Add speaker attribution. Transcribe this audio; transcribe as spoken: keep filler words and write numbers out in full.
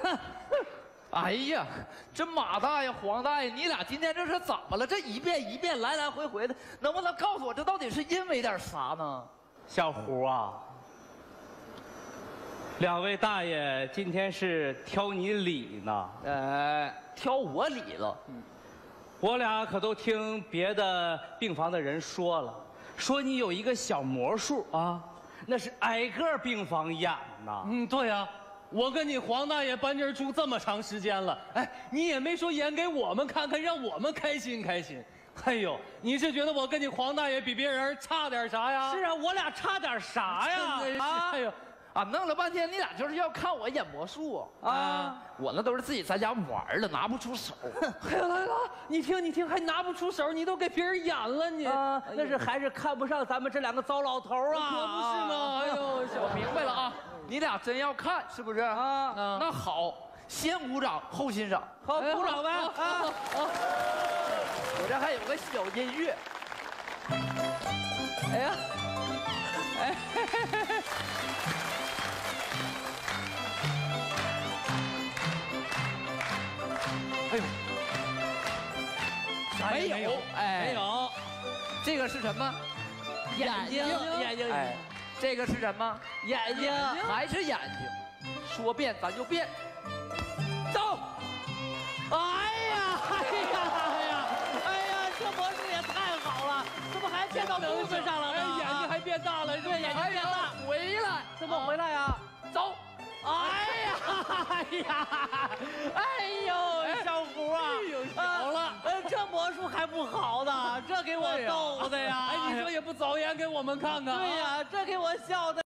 Speaker 1: 哎呀，这马大爷、黄大爷，你俩今天这是怎么了？这一遍一遍来来回回的，能不能告诉我这到底是因为点啥呢？
Speaker 2: 小胡啊，两位大爷今天是挑你理呢。
Speaker 1: 呃，挑我理了。嗯，
Speaker 2: 我俩可都听别的病房的人说了，说你有一个小魔术啊，那是挨个病房演呐。
Speaker 3: 嗯，对呀、啊。我跟你黄大爷搬这儿住这么长时间了，哎，你也没说演给我们看看，让我们开心开心。哎呦，你是觉得我跟你黄大爷比别人差点啥呀？
Speaker 2: 是啊，我俩差点啥呀？
Speaker 1: 啊，哎呦，啊，弄了半天你俩就是要看我演魔术
Speaker 2: 啊！啊
Speaker 1: 我那都是自己在家玩的，拿不出手。
Speaker 3: 哎呀，来了，你听你听，还拿不出手，你都给别人演了你
Speaker 2: 啊！那是还是看不上咱们这两个糟老头啊！
Speaker 3: 可不是吗？哎呦，
Speaker 1: 我明白了啊。你俩真要看是不是啊？那好，先鼓掌后欣赏。
Speaker 2: 好，鼓掌呗！啊！
Speaker 1: 我这还有个小音乐。哎呀，哎，哎呦，没有，哎，
Speaker 3: 没有，
Speaker 1: 这个是什么？
Speaker 2: 眼睛，眼睛，
Speaker 1: 哎。这个是什么？
Speaker 2: 眼睛，
Speaker 1: 还是眼睛？说变咱就变。走！
Speaker 2: 哎呀，哎呀，哎呀，哎呀，这魔术也太好了，怎么还变到肚子上了呢？
Speaker 3: 哎，眼睛还变大了，
Speaker 2: 对，眼睛变大。
Speaker 1: 回来，
Speaker 2: 怎么回来呀？
Speaker 1: 走！
Speaker 2: 哎呀，哎呀，哎呦，小胡啊，
Speaker 3: 好了，
Speaker 2: 呃，这魔术还不好呢，这给我逗的呀！
Speaker 3: 哎，你说也不早演给我们看看？
Speaker 2: 对呀，这给我笑的。